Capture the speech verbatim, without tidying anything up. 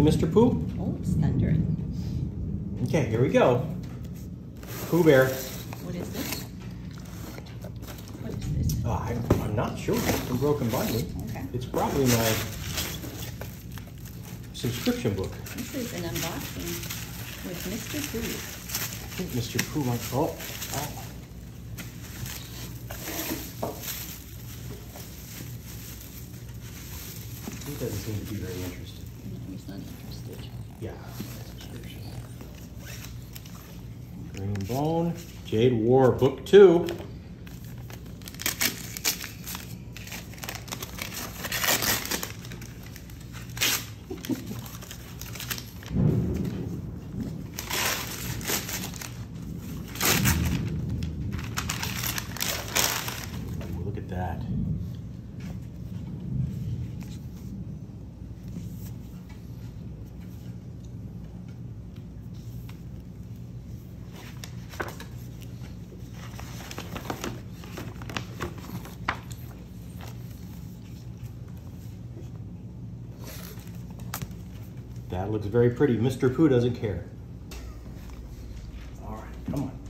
Mister Pooh? Oh, it's thundering. Okay, here we go. Pooh Bear. What is this? What is this? Oh, I, I'm not sure. It's been broken by me. Okay. It's probably my subscription book. This is an unboxing with Mister Pooh. I think Mister Pooh might. Oh, oh. He doesn't seem to be very interested. No, he's not interested. Yeah, subscription. Green Bone, Jade War, Book Two. Ooh, look at that. That looks very pretty. Mister Pooh doesn't care. All right, come on.